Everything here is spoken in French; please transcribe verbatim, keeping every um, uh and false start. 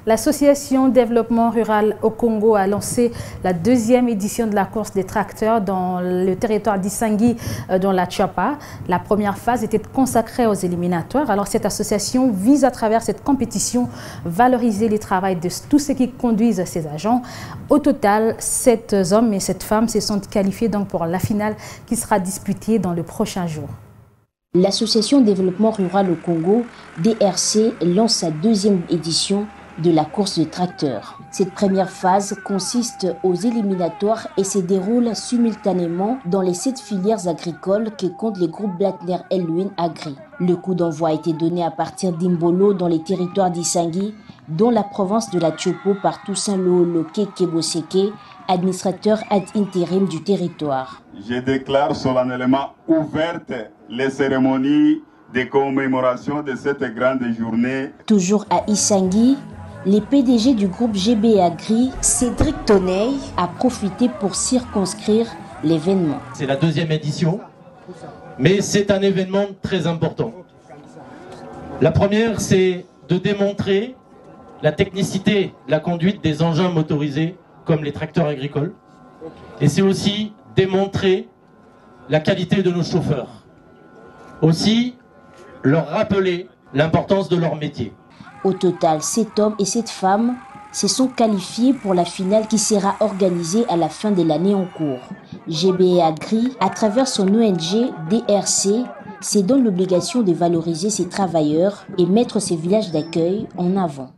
L'association Développement Rural au Congo a lancé la deuxième édition de la course des tracteurs dans le territoire d'Isangui, dans la Tchapa. La première phase était consacrée aux éliminatoires. Alors cette association vise à travers cette compétition valoriser le travail de tous ceux qui conduisent ces agents. Au total, sept hommes et sept femmes se sont qualifiés donc pour la finale qui sera disputée dans le prochain jour. L'Association Développement Rural au Congo, D R C, lance sa deuxième édition de la course de tracteurs. Cette première phase consiste aux éliminatoires et se déroule simultanément dans les sept filières agricoles que compte le groupe Blattner Elwin Agri. Le coup d'envoi a été donné à partir d'Imbolo dans les territoires d'Isangui, dont la province de la Tchopo par Toussaint Looloke Keboseke, administrateur ad intérim du territoire. Je déclare solennellement ouvertes les cérémonies de commémoration de cette grande journée. Toujours à Isangui, le P D G du groupe G B Agri, Cédric Toney, a profité pour circonscrire l'événement. C'est la deuxième édition, mais c'est un événement très important. La première, c'est de démontrer la technicité, la conduite des engins motorisés comme les tracteurs agricoles. Et c'est aussi démontrer la qualité de nos chauffeurs. Aussi, leur rappeler l'importance de leur métier. Au total, sept hommes et sept femmes se sont qualifiés pour la finale qui sera organisée à la fin de l'année en cours. G B Agri, à travers son O N G D R C, se donne l'obligation de valoriser ses travailleurs et mettre ses villages d'accueil en avant.